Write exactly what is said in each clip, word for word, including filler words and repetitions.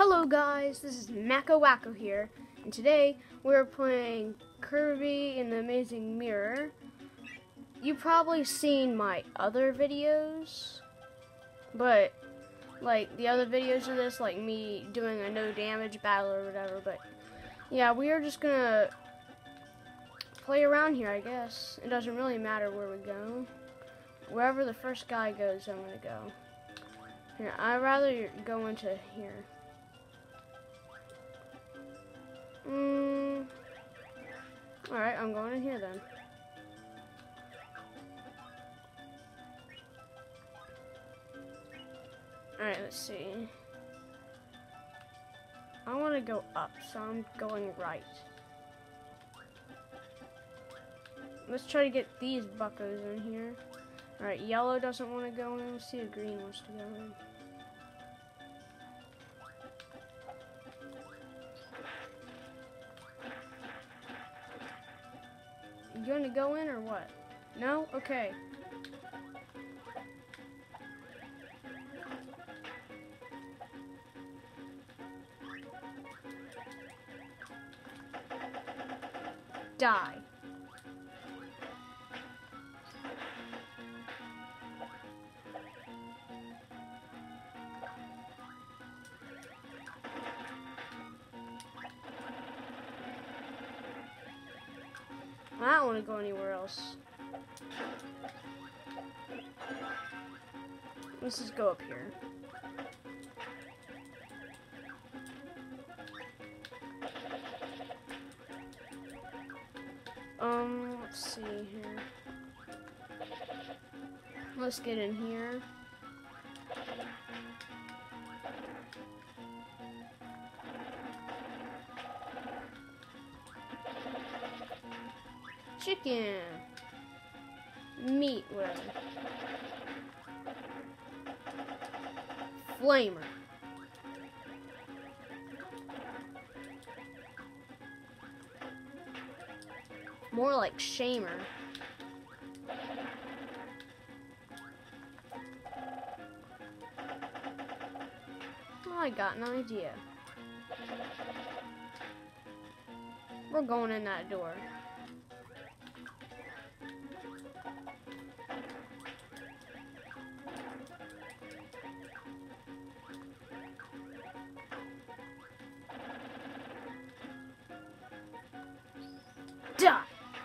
Hello guys, this is Mako Wacko here, and today we're playing Kirby in the Amazing Mirror. You've probably seen my other videos, but like the other videos of this, like me doing a no damage battle or whatever, but yeah, we are just gonna play around here, I guess. It doesn't really matter where we go. Wherever the first guy goes, I'm gonna go. Here, I'd rather go into here. Mm. Alright, I'm going in here then. Alright, let's see. I want to go up, so I'm going right. Let's try to get these buckos in here. Alright, yellow doesn't want to go in. Let's see if green wants to go in. You gonna go in or what? No? Okay. Die. I don't want to go anywhere else. Let's just go up here. Um, let's see here. Let's get in here. Chicken, meat, whatever. Flamer. More like shamer. Oh, I got an idea. We're going in that door. Die!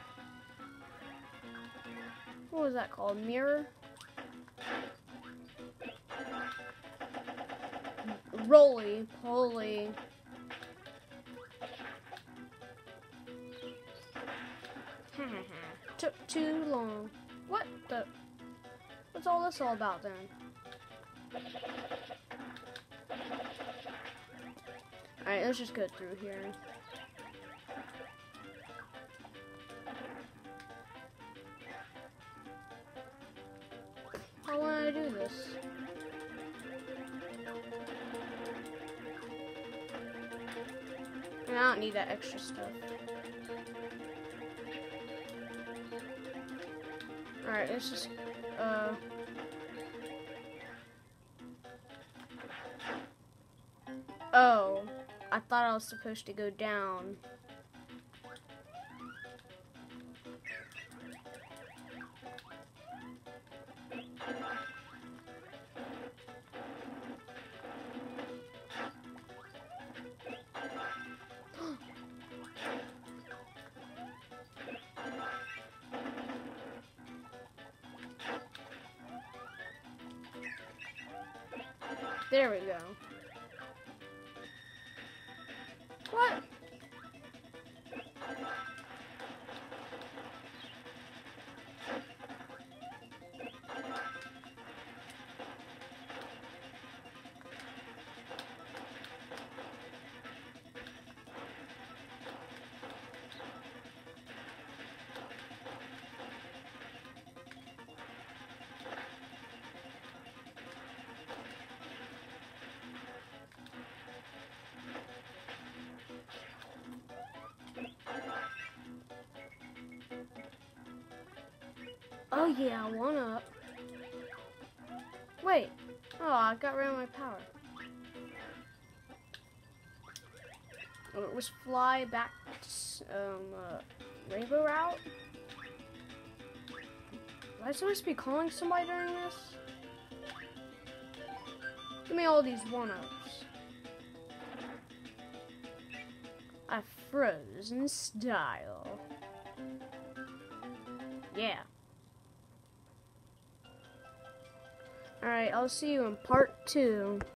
What was that called? Mirror? Roly poly. Took too long. What the? What's all this all about then? Alright, let's just go through here. How will I do this? And I don't need that extra stuff. Alright, let's just, uh... Oh, I thought I was supposed to go down. There we go. What? Oh yeah, one up. Wait. Oh, I got rid of my power. Oh, it was fly back to, um, uh, Rainbow Route? Am I supposed to be calling somebody during this? Give me all these one-ups. A frozen style. Yeah. Alright, I'll see you in part two.